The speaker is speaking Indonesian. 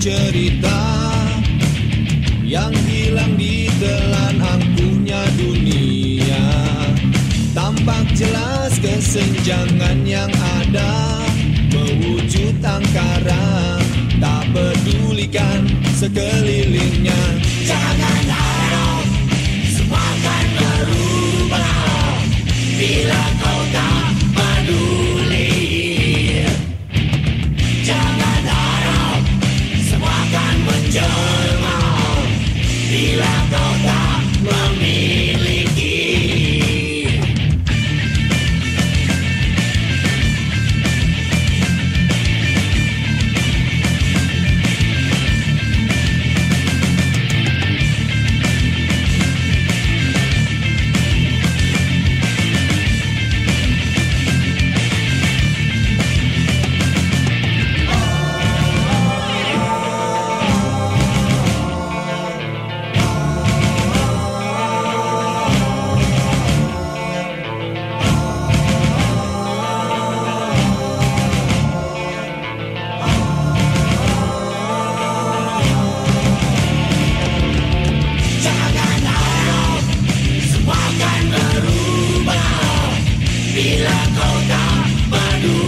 cerita yang hilang di telan angkuhnya dunia. Tampak jelas kesenjangan yang ada, mewujud angkara, tak pedulikan sekelilingnya. Jangan harap semua akan berubah bila kau tak peduli. Jangan harap semua akan menjelma bila kau tak memiliki. Bila kau tak peduli.